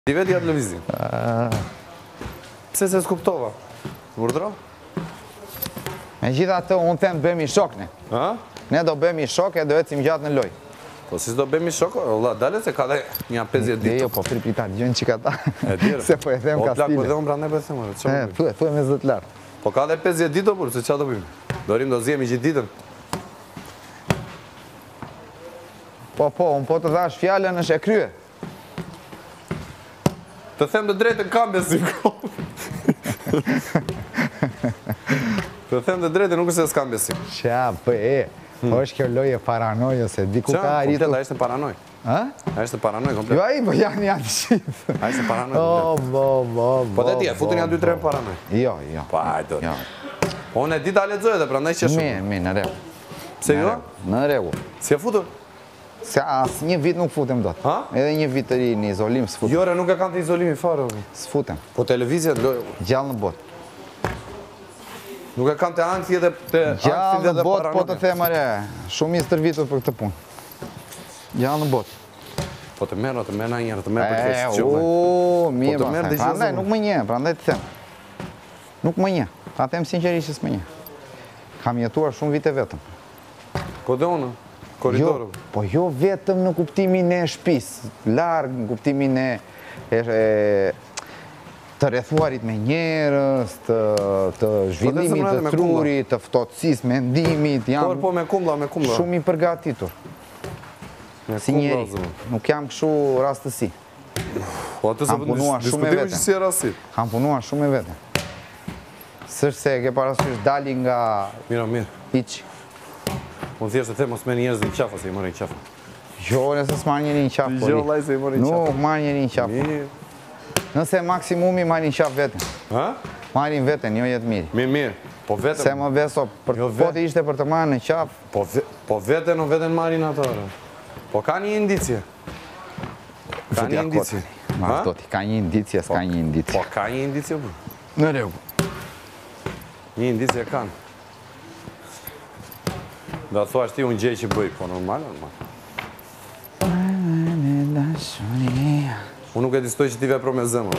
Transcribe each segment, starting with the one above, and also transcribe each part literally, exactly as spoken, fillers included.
Ti vedi atë lëvizin? Pse se s'kuptova? Urdhro? Me gjitha të unë them të bëmi shok ne. Ne do bëmi shok e do ecim gjatë në loj. Po si do bëmi shok? Allah, dale se ka dhe një pesëdhjetë ditë. Jo, po fri pita, gjënë që ka ta. E dirë. Se po e them ka O plak po stile. dhe unë pra ne po e them. E, thuaj, thuaj me zëtë lartë. Po ka dhe pesëdhjetë ditë o burë, se qa do bëjmë? Dorim do zjemi gjithë ditën. Po, po, unë po të dhash fjallën është e krye. Të them të drejtën kam besim kohë. Të them të drejtën nuk se s'kam besim. Qa, për e, po është kjo loje paranojë, se di ku ka arritu. Komplet, a ishte paranoj. Ha? A ishte paranoj komplet. Jo, aji, po janë janë shqipë. A ishte paranoj O, komplet. bo, bo, bo. Po dhe ti, e futën janë dy tre paranoj. Jo, jo. Po, ajdo. Jo. Po, unë e di ta lexoj dhe prandaj që shumë. Mi, mi, në regu. Pse jo? Në regu. Si e futur? Se asë një vit nuk futem do të. Ha? Edhe një vit të ri në izolim s'futem. Jore, nuk e kanë të izolimi fare. S'futem. Po televizja, Gjallë në botë. nuk e kanë të anksi edhe të Gjallë anksi në dhe botë, po të paranoja. them are, shumë i stërvitur për këtë punë. Gjallë në botë. Po të merë, të merë na njërë, të merë për të E, kështë qëmë. u, mirë të ma merë them. dhe Prandaj gjëzë, nuk më nje, prandaj të them. Nuk më nje. Ta them sinqerisht që s'më nje. Kam jetuar shumë vite vetëm. Po dhe unë, Jo, koridoru. po jo vetëm në kuptimin e shtëpisë, larg në kuptimin e, e, e të rrethuarit me njerëz, të, të zhvillimit zemrën të me trurit, të ftohtësisë, mendimit, Po, jam po, me kumla, me kumla. shumë i përgatitur. Me Si kumla, njeri, zëmë. nuk jam kështu rastësi. Po atë se Kam punuar shumë e diskutimi vete. që si e rasit. Kam punuar shumë e vete. S'është se ke parasysh dali nga Mira, mirë. hiç. Unë thjesht të them mos merr njerëz në qafë, se i morën qafë. Jo, nëse s'marr njëri në qafë. po Jo, ri. vllai, se i morën Nuk qafë. marr njëri në qafë. Mirë. Nëse maksimumi marrin qafë veten. Ha? Marrin veten, jo jetë mirë. Mirë, mirë. Po vetëm. Se më beso, për Jo, po ve- të ishte për të marrë në qafë, Po, ve, po veten o veten marrin ato. ore. Po ka një indicje. Ka një indicje. Ma Ha? do t'i ka një indicje, s'ka një indicje. Po ka një indicje, po. Në regu. Një indicje kanë. Da thua ti unë gjej që bëj, po normal, normal. Unë nuk e distoj që ti vepro me zemër.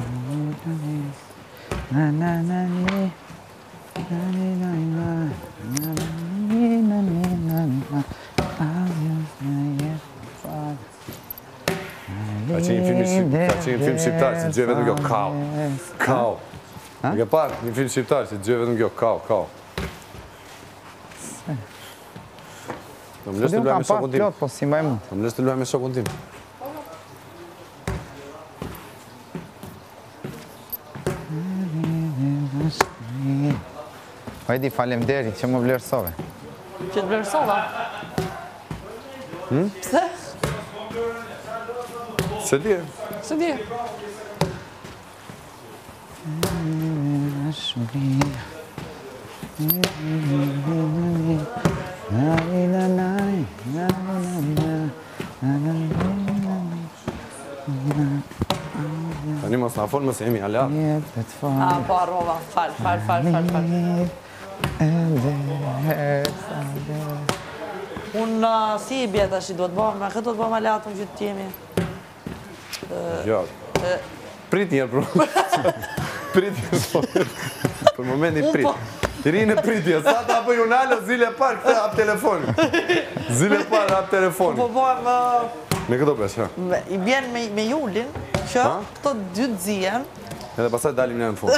Ka që një film shqiptar, ka që një film shqiptar që gjej vetëm kjo kau. Kau. Nuk e parë, një film shqiptar që gjej vetëm kjo kau, kau. Do më lësht të Unë luaj kam me pak shokun tim. plot, po si mbaj mund. Do më lësht të luaj me shokun tim. Hajdi, falemderit që më vlerësove. Që të vlerësova. Pse? Se di e? Se di. Tani mos na fol, mos jemi ala. A, po arrova. Fal, fal, fal, fal, fal. Unë uh, si i bje tash i duhet bëhem, me këtë duhet bëhem alat unë gjithë t'jemi. Jo. Prit njerë, bro. Prit njerë. Për momentin Unë prit. po. Ri në pritje, sa ta bëj unë alë, zile par këtë hap telefonin. Zile par hap Po telefonin. bëhem, uh, Me këto pesh, ha. me- i bjen me, me Julin, që Ha? këto dy të zien, Edhe pasaj dalim në në fund.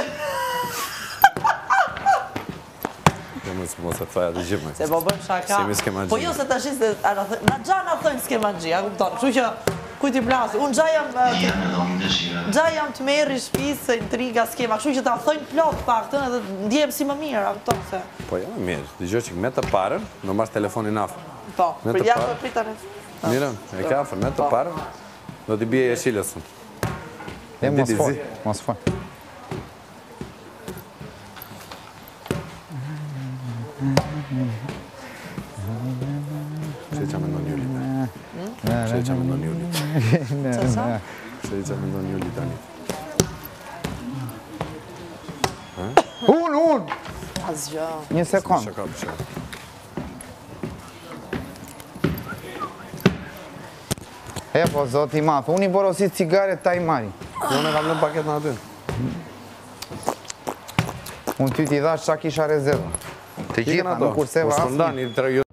Jo, mos mos e thoja të gjithë me. se po bëjmë shaka. Si mi s'ke magji. Po jo se tash se ana thë- na xhana thënë s'ke magji, a kupton? Kështu që kujt i plasi. Unë xha jam uh, xha jam të merri shtëpisë, intriga, skema, kështu që ta thënë plot paktën edhe ndjehem si më mirë, a kupton se. Po jo, mirë. Dëgjoj që me të parën, në marrë telefonin afër. Po, Me për të jashtë parë. po prit tani. Mirë, e ka afër, me të Po. parën, do t'i bje jeshilës. E mos Diti fol, zi. mos fol. Që i qa me ndonë Juli. Që i qa me ndonë Juli. Qa sa? Që i qa me ndonë Juli tani. Unë, unë! Asgjë. Një sekund. Shaka për shaka. E, po, zoti math, unë i borosit cigare taj mari. Unë e kam në paket në aty. Unë ty t'i dhash qa kisha rezerva. Të gjitha, nuk kurseva asë.